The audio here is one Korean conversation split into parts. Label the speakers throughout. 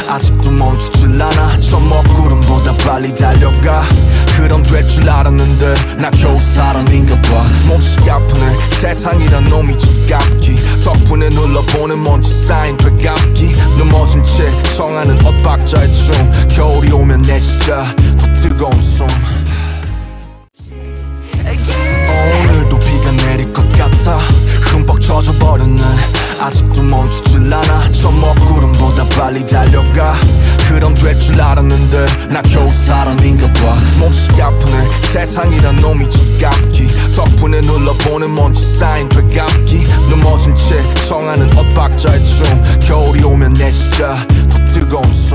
Speaker 1: 아직도 멈추질 않아. 저 먹구름보다 빨리 달려가. 그럼 될 줄 알았는데 나 겨우 사람인가 봐. 몹시 아프네 세상이란 놈이 지갑기. 덕분에 눌러보는 먼지 쌓인 되감기. 넘어진 채 청하는 엇박자의 춤. 겨울이 오면 내 진짜 더 뜨거운 숨. 오늘도 비가 내릴 것 같아. 흠뻑 젖어버렸네. 아직도 멈추질 않아. 저 먹구름보다 빨리 달려가. 그럼 될 줄 알았는데 나 겨우 사람인가 봐. 몹시 아프네 세상이란 놈이 지갑기. 덕분에 눌러보는 먼지 쌓인 되감기. 넘어진 채 청하는 엇박자의 춤. 겨울이 오면 내 진짜 더 뜨거운 숨.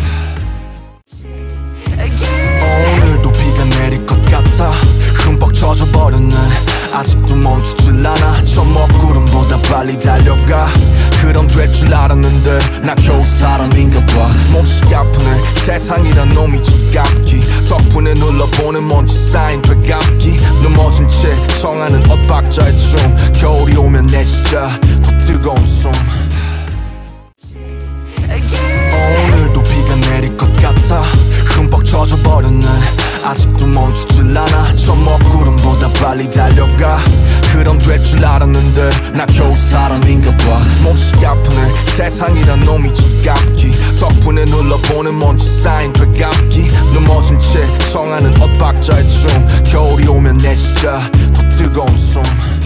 Speaker 1: 오늘도 비가 내릴 것 같아. 흠뻑 젖어버렸네. 아직도 멈추질 않아. 저 먹구름보다 빨리 달려가. 그럼 될 줄 알았는데 나 겨우 사람인가 봐. 몹시 아프네 세상이란 놈이 지갑기. 덕분에 눌러보는 먼지 쌓인 되감기. 넘어진 채 청하는 엇박자의 춤. 겨울이 오면 내 진짜 더 뜨거운 숨. 오늘도 비가 내릴 것 같아. 흠뻑 젖어버렸네. 아직도 멈추질 않아. 저 먹구름보다 빨리 달려가. 그럼 될 줄 알았는데 나 겨우 사람인가 봐. 몹시 아프네 세상이란 놈이 지갑기. 덕분에 눌러보는 먼지 쌓인 되감기. 넘어진 채 청하는 엇박자의 춤. 겨울이 오면 내 진짜 더 뜨거운 숨.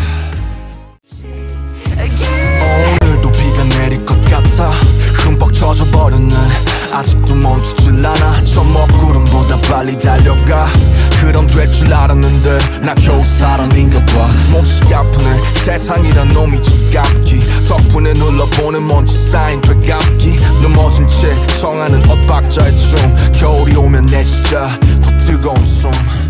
Speaker 1: 오늘도 비가 내릴 것 같아. 흠뻑 젖어버렸네. 아직도 멈추질 않아. 저 먹구름보다 빨리 달려가. 그럼 될 줄 알았는데 나 겨우 사람인가 봐. 몹시 아프네 세상이란 놈이 지갑기. 덕분에 눌러보는 먼지 쌓인 되감기. 넘어진 채 청하는 엇박자의 춤. 겨울이 오면 내 진짜 더 뜨거운 숨.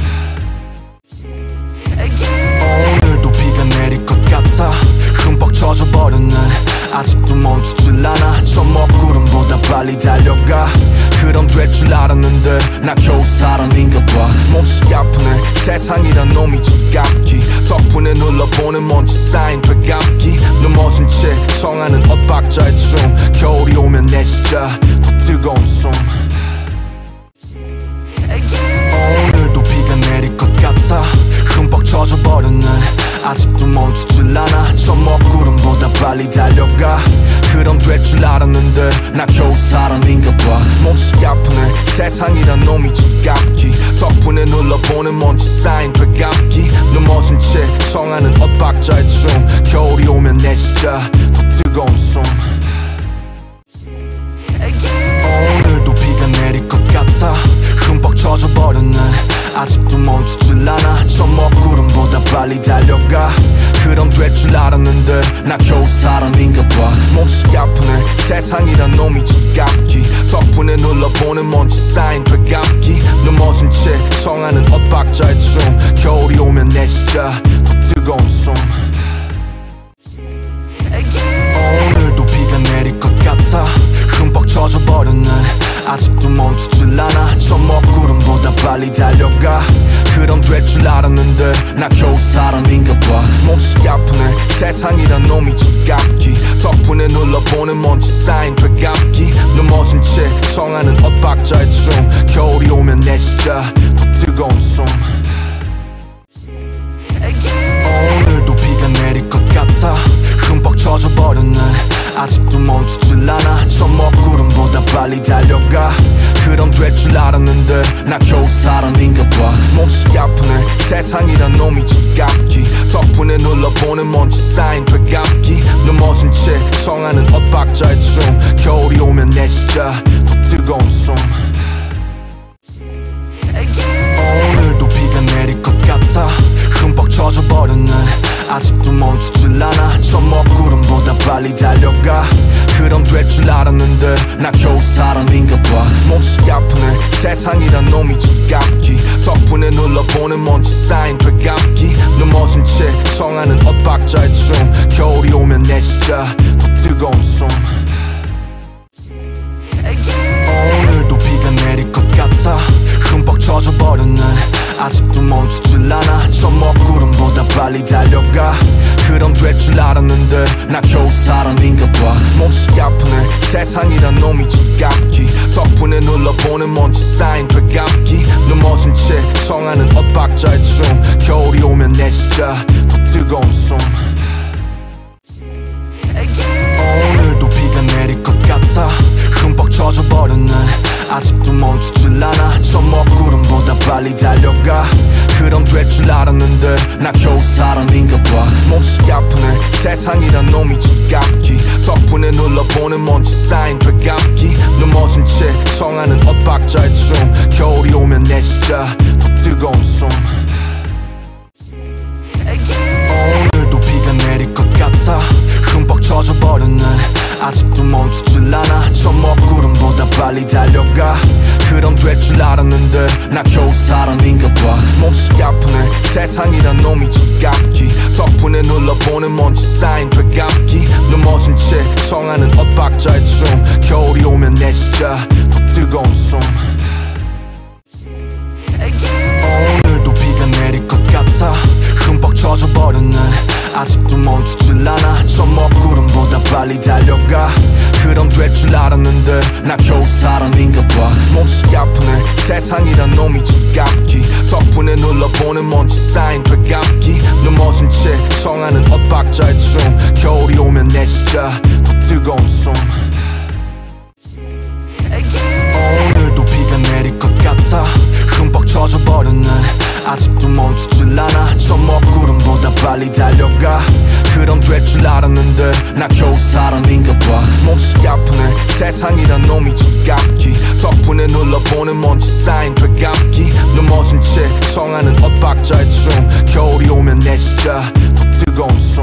Speaker 1: 오늘도 비가 내릴 것 같아. 흠뻑 젖어버렸네. 아직도 멈추질 않아. 저 먹구름보다 빨리 달려가. 그럼 될 줄 알았는데 나 겨우 사람인가 봐. 몹시 아프네 세상이란 놈이 지갑기. 덕분에 눌러보는 먼지 쌓인 되감기. 넘어진 채 청하는 엇박자의 춤. 겨울이 오면 내 진짜 더 뜨거운 숨. 오늘도 비가 내릴 것 같아. 흠뻑 젖어버렸네. 아직도 멈추질 않아. 저 먹구름보다 빨리 달려가. 그럼 될 줄 알았는데 나 겨우 사람인가 봐. 몹시 아프네 세상이란 놈이 지갑기. 덕분에 눌러보는 먼지 쌓인 되감기. 넘어진 채 청하는 엇박자의 춤. 겨울이 오면 내 진짜 더 뜨거운 숨. 오늘도 비가 내릴 것 같아. 흠뻑 젖어버렸네. 아직도 멈추질 않아. 저 먹구름보다 빨리 달려가. 그럼 될 줄 알았는데 나 겨우 사람인가 봐. 몹시 아프네 세상이란 놈이 지갑기. 덕분에 눌러보는 먼지 쌓인 되감기. 넘어진 채 청하는 엇박자의 춤. 겨울이 오면 내 진짜 더 뜨거운 숨. 오늘도 비가 내릴 것 같아. 흠뻑 젖어버렸네. 아직도 멈추질 않아. 저 먹구름보다 빨리 달려가. 그럼 될 줄 알았는데 나 겨우 사람인가 봐. 몹시 아프네 세상이란 놈이 지갑기. 덕분에 눌러보는 먼지 쌓인 되감기. 넘어진 채 청하는 엇박자의 춤. 겨울이 오면 내 진짜 더 뜨거운 숨. 오늘도 비가 내릴 것 같아. 흠뻑 젖어버렸네. 아직도 멈추질 않아. 저 먹구름보다 빨리 달려가. 그럼 될 줄 알았는데 나 겨우 사람인가 봐. 몹시 아프네 세상이란 놈이 지갑기. 덕분에 눌러보는 먼지 쌓인 되감기. 넘어진 채 청하는 엇박자의 춤. 겨울이 오면 내 진짜 더 뜨거운 숨. 오늘도 비가 내릴 것 같아. 흠뻑 젖어버렸네. 아직도 멈추질 않아. 저 먹구름보다 빨리 달려가. 그럼 될 줄 알았는데 나 겨우 사람인가 봐. 몹시 아프네 세상이란 놈이 지갑기. 덕분에 눌러보는 먼지 쌓인 되감기. 넘어진 채 청하는 엇박자의 춤. 겨울이 오면 내 진짜 더 뜨거운 숨. 오늘도 비가 내릴 것 같아. 흠뻑 젖어버렸네. 아직도 멈추질 않아. 저 먹구름보다 빨리 달려가. 그럼 될 줄 알았는데 나 겨우 사람인가 봐. 몹시 아프네 세상이란 놈이 지갑기. 덕분에 눌러보는 먼지 쌓인 되감기. 넘어진 채 청하는 엇박자의 춤. 겨울이 오면 내 진짜 더 뜨거운 숨. 오늘도 비가 내릴 것 같아. 흠뻑 젖어버렸네. 아직도 멈추질 않아. 저 먹구름보다 빨리 달려가. 그럼 될 줄 알았는데 나 겨우 사람인가 봐. 몹시 아프네 세상이란 놈이 지갑기. 덕분에 눌러보는 먼지 쌓인 되감기. 넘어진 채 청하는 엇박자의 춤. 겨울이 오면 내 진짜 더 뜨거운 숨. 오늘도 비가 내릴 것 같아. 흠뻑 젖어버렸네. 아직도 멈추질 않아. 저 먹구름보다 빨리 달려가. 그럼 될 줄 알았는데 나 겨우 사람인가 봐. 몹시 아프네 세상이란 놈이 지갑기. 덕분에 눌러보는 먼지 쌓인 되감기. 넘어진 채 청하는 엇박자의 춤. 겨울이 오면 내 진짜 더 뜨거운 숨. 오늘도 비가 내릴 것 같아. 흠뻑 젖어버렸네. 아직도 멈추질 않아. 저 먹구름보다 빨리 달려가. 그럼 될 줄 알았는데 나 겨우 사람인가 봐. 몹시 아프네 세상이란 놈이 지갑기. 덕분에 눌러보는 먼지 쌓인 되감기. 넘어진 채 청하는 엇박자의 춤. 겨울이 오면 내 진짜 더 뜨거운 숨. 오늘도 비가 내릴 것 같아. 흠뻑 젖어버렸네. 아직도 멈추질 않아. 저 먹구름보다 빨리 달려가. 그럼 될 줄 알았는데 나 겨우 사람인가 봐. 몹시 아프네 세상이란 놈이 지갑기. 덕분에 눌러보는 먼지 쌓인 되감기. 넘어진 채 청하는 엇박자의 춤. 겨울이 오면 내 진짜 더 뜨거운 숨.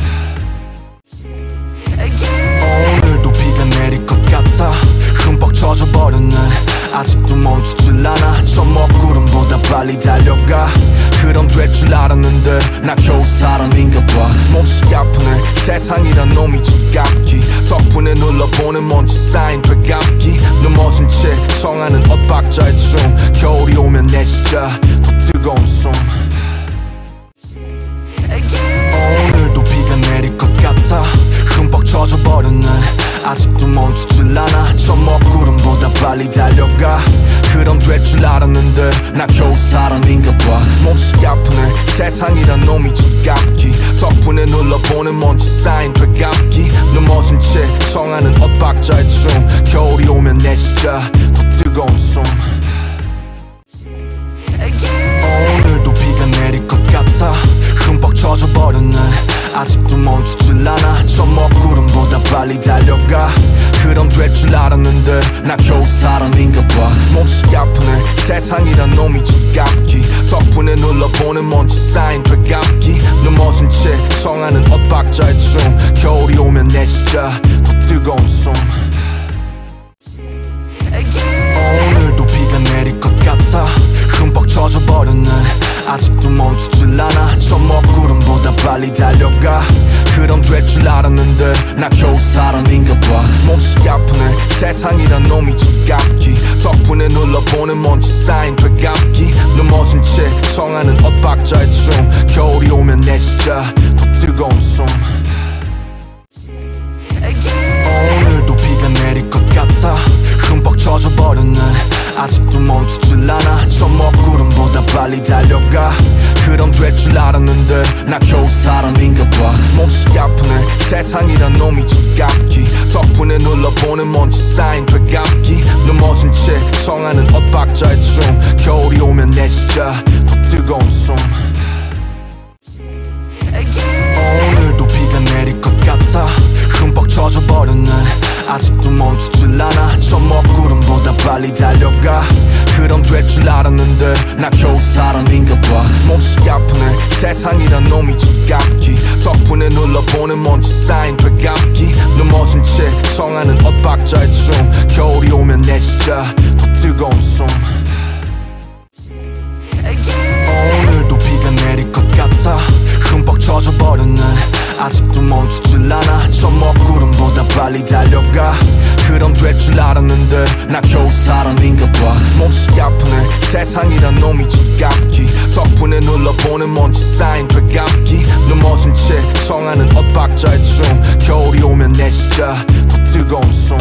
Speaker 1: 오늘도 비가 내릴 것 같아. 흠뻑 젖어버렸네. 아직도 멈추질 않아. 저 먹구름보다 빨리 달려가. 그럼 될 줄 알았는데 나 겨우 사람인가 봐. 몹시 아프네 세상이란 놈이 지갑기. 덕분에 눌러보는 먼지 쌓인 되감기. 넘어진 채 청하는 엇박자의 춤. 겨울이 오면 내 진짜 더 뜨거운 숨. 오늘도 비가 내릴 것 같아. 흠뻑 젖어버렸네. 아직도 멈추질 않아. 저 먹구름보다 빨리 달려가. 그럼 될 줄 알았는데 나 겨우 사람인가 봐. 몹시 아프네 세상이란 놈이 지갑기. 덕분에 눌러보는 먼지 쌓인 되감기. 넘어진 채 청하는 엇박자의 춤. 겨울이 오면 내 진짜 더 뜨거운 숨. 오늘도 비가 내릴 것 같아. 흠뻑 젖어버렸네. 아직도 멈추질 않아. 저 먹구름보다 빨리 달려가. 그럼 될 줄 알았는데 나 겨우 사람인가 봐. 몹시 아프네 세상이란 놈이 지갑기. 덕분에 눌러보는 먼지 쌓인 되감기. 넘어진 채 청하는 엇박자의 춤. 겨울이 오면 내 진짜 더 뜨거운 숨. 오늘도 비가 내릴 것 같아. 흠뻑 젖어버렸네. 아직도 멈추질 않아. 저 먹구름보다 빨리 달려가. 그럼 될 줄 알았는데 나 겨우 사람인가 봐. 몹시 아프네 세상이란 놈이 지갑기. 덕분에 눌러보는 먼지 쌓인 되감기. 넘어진 채 청하는 엇박자의 춤. 겨울이 오면 내 진짜 더 뜨거운 숨. 오늘도 비가 내릴 것 같아. 흠뻑 젖어버렸네. 아직도 멈추질 않아. 저 먹구름보다 빨리 달려가. 그럼 될 줄 알았는데 나 겨우 사람인가 봐. 몹시 아프네 세상이란 놈이 지갑기. 덕분에 눌러보는 먼지 쌓인 되감기. 넘어진 채 청하는 엇박자의 춤. 겨울이 오면 내 진짜 더 뜨거운 숨. 오늘도 비가 내릴 것 같아. 흠뻑 젖어버렸네. 아직도 멈추질 않아. 저 먹구름보다 빨리 달려가. 그럼 될 줄 알았는데 나 겨우 사람인가 봐. 몹시 아프네 세상이란 놈이 지갑기. 덕분에 눌러보는 먼지 쌓인 되감기. 넘어진 채 청하는 엇박자의 춤. 겨울이 오면 내 진짜 더 뜨거운 숨. 오늘도 비가 내릴 것 같아. 흠뻑 젖어버렸네. 아직도 멈추질 않아. 저 먹구름보다 빨리 달려가. 그럼 될 줄 알았는데 나 겨우 사람인가 봐. 몹시 아프네 세상이란 놈이 지갑기. 덕분에 눌러보는 먼지 쌓인 배갑기. 넘어진 채 청하는 엇박자의 춤. 겨울이 오면 내 진짜 더 뜨거운 숨.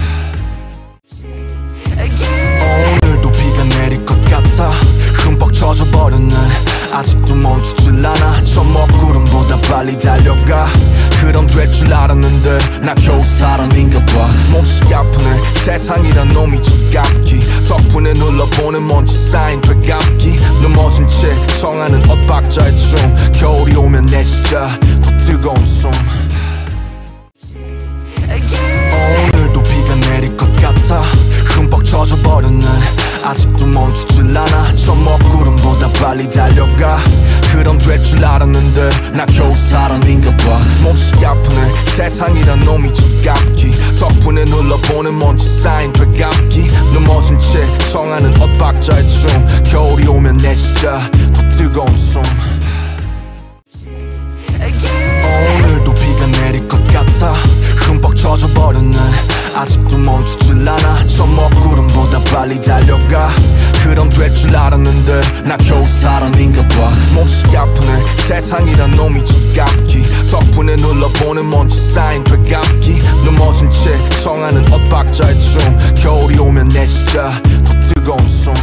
Speaker 1: 오늘도 비가 내릴 것 같아. 흠뻑 젖어버렸네. 아직도 멈추질 않아. 저 먹구름보다 빨리 달려가. 그럼 될 줄 알았는데 나 겨우 사람인가 봐. 몹시 아프네 세상이란 놈이 지갑기. 덕분에 눌러보는 먼지 쌓인 배갑기. 넘어진 채 청하는 엇박자의 춤. 겨울이 오면 내 진짜 더 뜨거운 숨. 오늘도 비가 내릴 것 같아. 흠뻑 젖어버렸네. 아직도 멈추질 않아. 저 먹구름보다 빨리 달려가. 그럼 될 줄 알았는데 나 겨우 사람인가 봐. 몹시 아프네 세상이란 놈이 지갑기. 덕분에 눌러보는 먼지 쌓인 배갑기. 넘어진 채 청하는 엇박자의 춤. 겨울이 오면 내 진짜 더 뜨거운 숨. 오늘도 비가 내릴 것 같아. 흠뻑 젖어버렸네. 아직도 멈추질 않아. 저 먹구름보다 빨리 달려가. 그럼 될 줄 알았는데 나 겨우 사람인가 봐. 몹시 아프네 세상이란 놈이 지갑기. 덕분에 눌러보는 먼지 쌓인 배갑기. 넘어진 채 청하는 엇박자의 춤. 겨울이 오면 내 진짜 더 뜨거운 숨.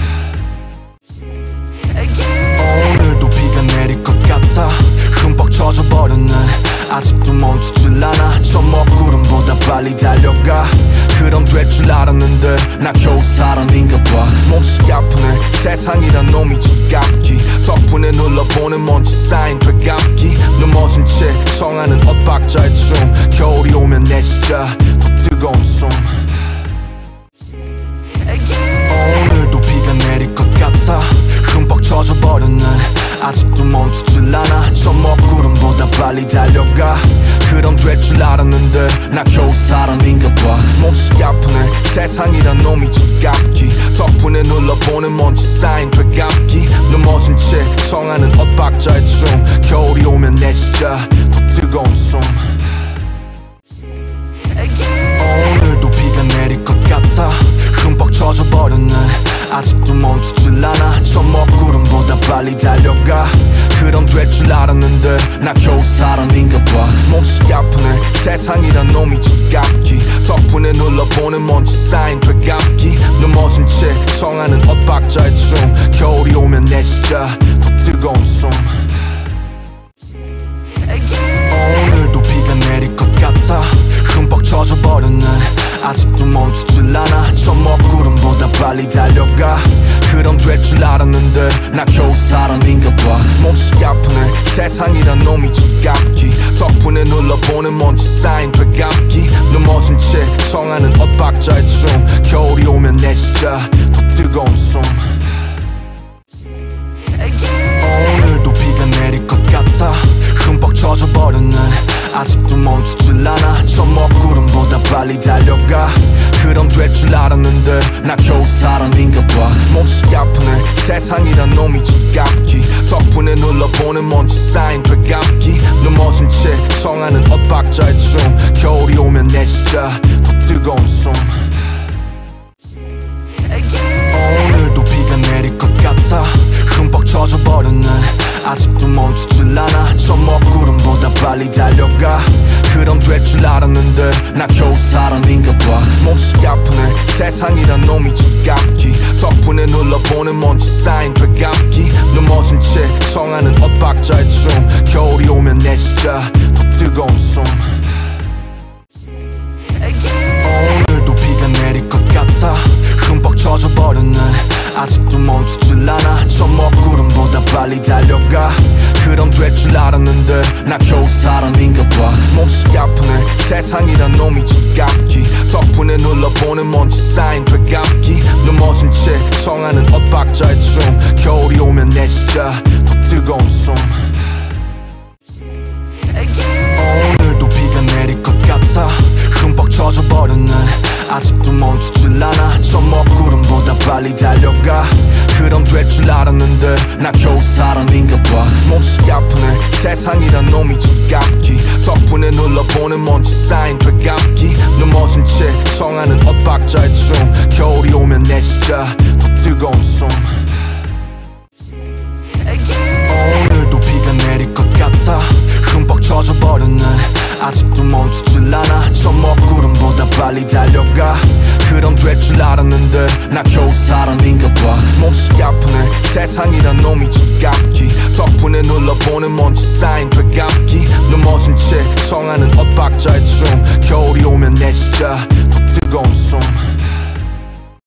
Speaker 1: 오늘도 비가 내릴 것 같아. 흠뻑 젖어버렸네. 아직도 멈추질 않아. 저 먹구름보다 빨리 달려가. 그럼 될 줄 알았는데 나 겨우 사람인가 봐. 몹시 아프네 세상이란 놈이 지갑기. 덕분에 눌러보는 먼지 쌓인 배갑기. 넘어진 채 청하는 엇박자의 춤. 겨울이 오면 내 진짜 더 뜨거운 숨. 오늘도 비가 내릴 것 같아. 흠뻑 젖어버렸네. 아직도 멈추질 않아. 저 먹구름보다 빨리 달려가. 그럼 될 줄 알았는데 나 겨우 사람인가 봐. 몹시 아프네 세상이란 놈이 지갑기. 덕분에 눌러보는 먼지 쌓인 배갑기. 넘어진 채 청하는 엇박자의 춤. 겨울이 오면 내 진짜 더 뜨거운 숨. 오늘도 비가 내릴 것 같아. 흠뻑 젖어버렸네. 아직도 멈추질 않아. 저 먹구름보다 빨리 달려가. 그럼 될 줄 알았는데 나 겨우 사람인가 봐. 몹시 아프네 세상이란 놈이 지갑기. 덕분에 눌러보는 먼지 쌓인 배갑기. 넘어진 채 청하는 엇박자의 춤. 겨울이 오면 내 진짜 더 뜨거운 숨. 오늘도 비가 내릴 것 같아. 흠뻑 젖어버렸네. 아직도 멈추질 않아. 저 먹구름보다 빨리 달려가. 그럼 될 줄 알았는데 나 겨우 사람인가 봐. 몹시 아프네 세상이란 놈이 지갑기. 덕분에 눌러보는 먼지 쌓인 배갑기. 넘어진 채 청하는 엇박자의 춤. 겨울이 오면 내 진짜 더 뜨거운 숨. 오늘도 비가 내릴 것 같아. 흠뻑 젖어버렸네. 아직도 멈추질 않아. 저 먹구름보다 빨리 달려가. 그럼 될 줄 알았는데 나 겨우 사람인가 봐. 몹시 아프네 세상이란 놈이 지갑기. 덕분에 눌러보는 먼지 쌓인 배갑기. 넘어진 채 청하는 엇박자의 춤. 겨울이 오면 내 진짜 더 뜨거운 숨. 오늘도 비가 내릴 것 같아. 흠뻑 젖어버렸네. 아직도 멈추질 않아. 저 먹구름보다 빨리 달려가. 그럼 될 줄 알았는데 나 겨우 사람인가 봐. 몹시 아프네 세상이란 놈이 지갑기. 덕분에 눌러보는 먼지 쌓인 배갑기. 넘어진 채 청하는 엇박자의 춤. 겨울이 오면 내 진짜 더 뜨거운 숨. 오늘도 비가 내릴 것 같아. 흠뻑 젖어버렸네. 아직도 멈추질 않아. 저 먹구름보다 빨리 달려가. 그럼 될 줄 알았는데 나 겨우 사람인가 봐. 몹시 아프네 세상이란 놈이 지갑기. 덕분에 눌러보는 먼지 쌓인 배갑기. 넘어진 채 청하는 엇박자의 춤. 겨울이 오면 내 진짜 더 뜨거운 숨. 오늘도 비가 내릴 것 같아. 흠뻑 젖어버렸네. 아직도 멈추질 않아. 저 먹구름보다 빨리 달려가. 그럼 될 줄 알았는데 나 겨우 사람인가 봐. 몹시 아프네 세상이란 놈이 지갑기. 눌러보는 먼지 쌓인 되감기 넘어진 채 청하는 엇박자의 춤 겨울이 오면 내 진짜 더 뜨거운 숨 오늘도 비가 내릴 것 같아 흠뻑 젖어버렸네 아직도 멈추질 않아 저 먹구름보다 빨리 달려가 그럼 될 줄 알았는데 나 겨우 사람인가 봐 몹시 아프네 세상이란 놈이 지갑기 덕분에 눌러보는 먼지 쌓인 되감기 넘어진 채 청하는 엇박자의 춤 겨울이 오면 내 진짜 더 뜨거운 숨